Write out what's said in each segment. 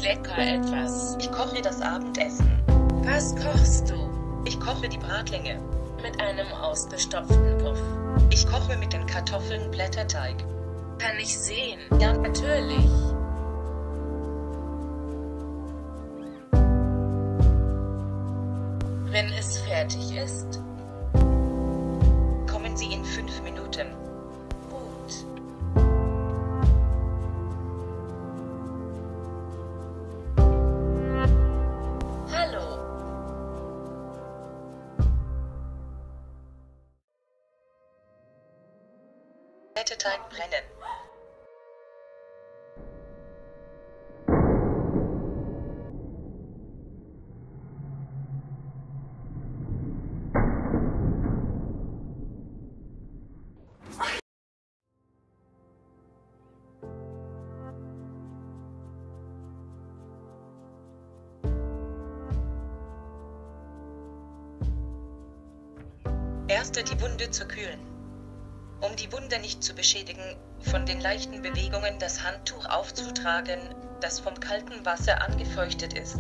lecker etwas. Ich koche das Abendessen. Was kochst du? Ich koche die Bratlinge. Mit einem ausgestopften Puff. Ich koche mit den Kartoffeln Blätterteig. Kann ich sehen? Ja, Natürlich. Wenn es fertig ist. Kommen Sie in 5 Minuten. Gut. Hallo. Blätterteig brennen. Erst die Wunde zu kühlen. Um die Wunde nicht zu beschädigen, von den leichten Bewegungen das Handtuch aufzutragen, das vom kalten Wasser angefeuchtet ist.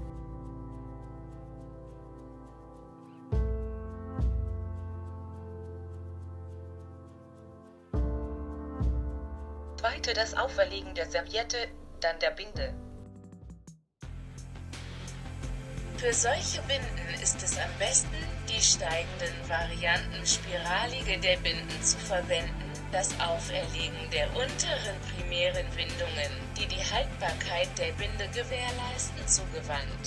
Zweite das Auferlegen der Serviette, dann der Binde. Für solche Binden ist es am besten, die steigenden Varianten spiralige der Binden zu verwenden, das Auferlegen der unteren primären Windungen, die die Haltbarkeit der Binde gewährleisten, zugewandt.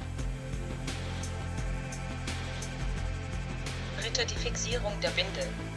Dritte die Fixierung der Binde.